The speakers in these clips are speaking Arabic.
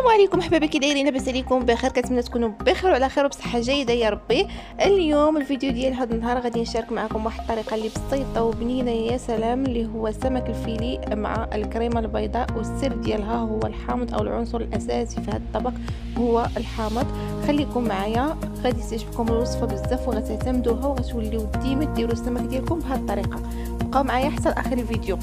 السلام عليكم حبايبي، كي دايرين؟ لاباس عليكم بخير؟ كنتمنى تكونوا بخير وعلى خير وبصحه جيده يا ربي. اليوم الفيديو ديال هذا النهار غادي نشارك معكم واحد الطريقه اللي بسيطه وبنينه يا سلام، اللي هو السمك الفيلي مع الكريمه البيضاء. والسر ديالها هو الحامض او العنصر الاساسي في هذا الطبق هو الحامض. خليكم معايا، غادي تعجبكم الوصفه بزاف وغتعتمدوها وغتوليو ديما ديروا السمك ديالكم بهذه الطريقه. بقاو معايا حتى لاخر الفيديو.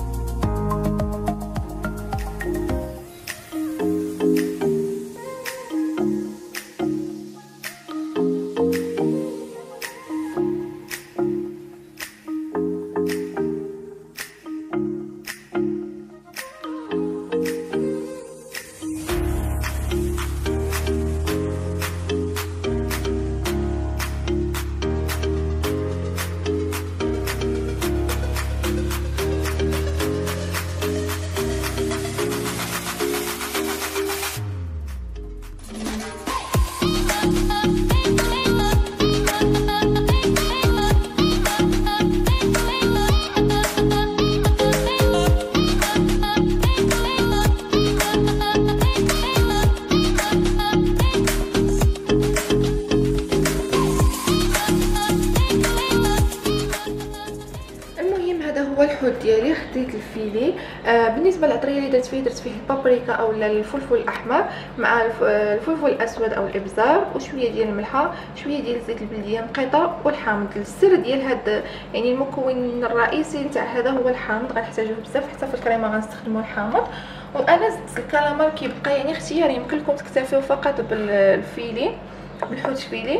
هو الحوت ديالي خديت الفيلي. بالنسبه للعطريه اللي درت فيه البابريكا او الفلفل الاحمر مع الفلفل الاسود او الابزار وشويه ديال الملحه، شويه ديال زيت البلديه نقيطه والحامض. السر ديال هذا يعني المكون الرئيسي نتاع هذا هو الحامض، غنحتاجوه بزاف حتى في الكريمه غنستخدموا الحامض. وانا زدت الكالامار كيبقى يعني اختياري، يمكن لكم تكتفيو فقط بالفيلي، بالحوت فيلي.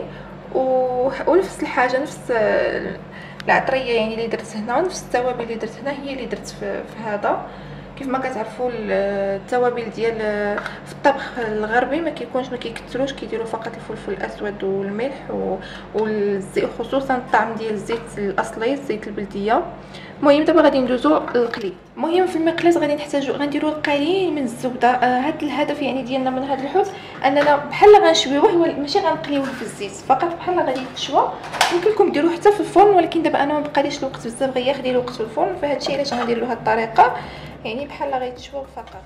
ونفس الحاجه، نفس العطريه يعني اللي درت هنا، نفس التوابل اللي درت هنا هي اللي درت في هذا. كيف ما كتعرفوا التوابل ديال في الطبخ الغربي ما كيكثروش، كيديروا فقط الفلفل الاسود والملح والزيت، خصوصا الطعم ديال الزيت الاصلي، الزيت البلديه. المهم دابا غادي ندوزو للقلي. المهم في المقلاة غادي غنديرو القليل من الزبده. هذا الهدف يعني ديالنا من هذا الحوت اننا بحال غنشويوه، ماشي غنقليوه في الزيت فقط، بحال غادي يتشوى. يمكن لكم ديروه حتى في الفرن، ولكن دابا انا ما بقاليش الوقت بزاف، غياخد لي الوقت في الفرن، فهاد الشيء علاش غندير له هاد الطريقه، يعني بحال غيتشوى فقط.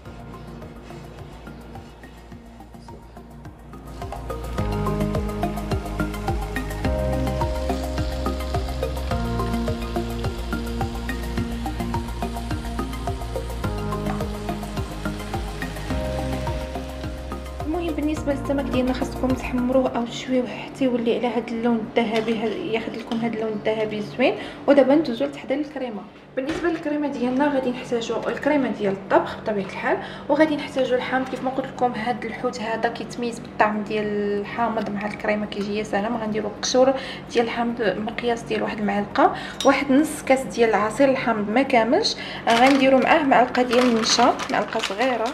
بالنسبه للسمك ديالنا خاصكم تحمروه او تشويوه حتى يولي على هذا اللون الذهبي، ياخذ لكم هذا اللون الذهبي زوين. ودابا ندوزو لتحضير الكريمه. بالنسبه للكريمه ديالنا غادي نحتاجو الكريمه ديال الطبخ بطبيعه الحال، وغادي نحتاجو الحامض. كيف ما قلت لكم هذا الحوت هذا كيتميز بالطعم ديال الحامض مع الكريمه، كيجي يا سلام. غنديرو قشور ديال الحامض مقياس ديال واحد المعلقه، واحد نص كاس ديال عصير الحامض ما كاملش، غنديرو معاه معلقه ديال النشا، معلقه صغيره.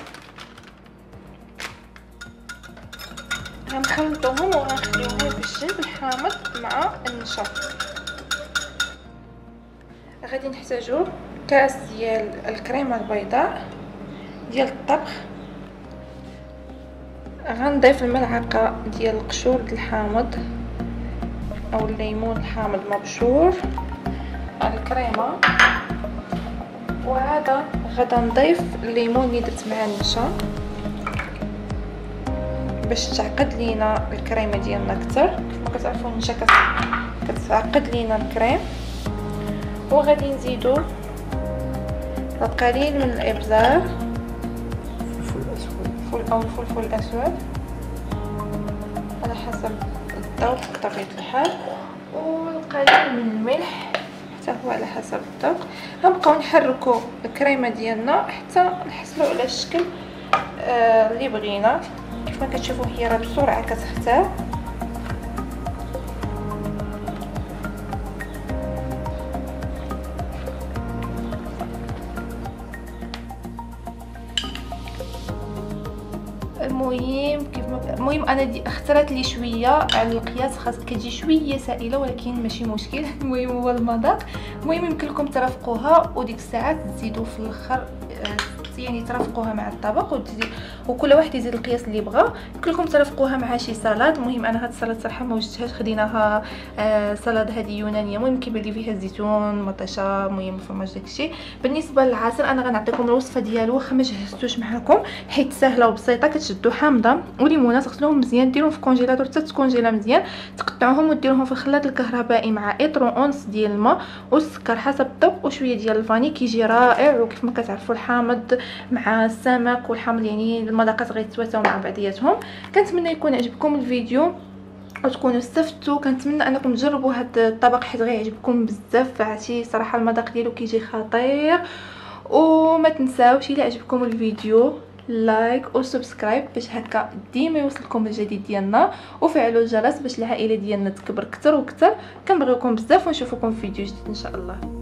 غنخلطوهم وغنخليوهم في الجنب، الحامض مع النشا. غادي نحتاجو كاس ديال الكريمه البيضاء ديال الطبخ. غنضيف الملعقه ديال القشور ديال الحامض او الليمون الحامض مبشور على الكريمه. وهذا غدا نضيف الليمون اللي درت مع النشا باش تعقد لينا الكريمه ديالنا اكثر. كيف ما كتعرفوا النشا كتعقد لينا الكريم. وغادي نزيدو القليل من الابزار، الفلفل الاسود على حسب الذوق بطبيعه الحال، والقليل من الملح حتى هو على حسب الذوق. غنبقاو نحركو الكريمه ديالنا حتى نحصلوا على الشكل اللي بغينا. كيف ما كتشوفوا هي راه بسرعه كتختار. المهم انا اخترت لي شويه على القياس، خاص كتجي شويه سائله ولكن ماشي مشكل. المهم هو المذاق. المهم يمكن لكم ترافقوها، وديك الساعات تزيدوا في الاخر يعني ترافقوها مع الطبق وكل واحد يزيد القياس اللي بغا. كلكم ترافقوها مع شي سلطه. المهم انا هاد السلطه صراحه ما وجدتهاش، خديناها سلطه هذه يونانيه، المهم كيبان لي فيها الزيتون مطيشه، المهم فرماج داكشي. بالنسبه للعصير انا غنعطيكم الوصفه ديالو واخا ما جهزتوش معكم، حيت سهله وبسيطه. كتشدوا حامضه وليمونه، تغسلوهم مزيان، ديروهم في الكونجيلاتور حتى تكونجيلا مزيان، تقطعوهم وديروهم في الخلاط الكهربائي مع اطرو اونس ديال الماء والسكر حسب الذوق وشويه ديال الفاني، كيجي رائع. وكيف ما كتعرفوا الحامض مع السمك والحامض يعني المذاقات غيتواتاو مع بعضياتهم. كنتمنى يكون عجبكم الفيديو وتكونوا استفدتوا. كنتمنى انكم تجربوا هذا الطبق حيت غيعجبكم بزاف. عرفتي صراحه المذاق ديالو كيجي خطير. وما تنساوش الى عجبكم الفيديو لايك وسبسكرايب باش هكا ديما يوصلكم الجديد ديالنا، وفعلوا الجرس باش العائله ديالنا تكبر كتر وكتر. كنبغيوكم بزاف ونشوفكم في فيديو جديد ان شاء الله.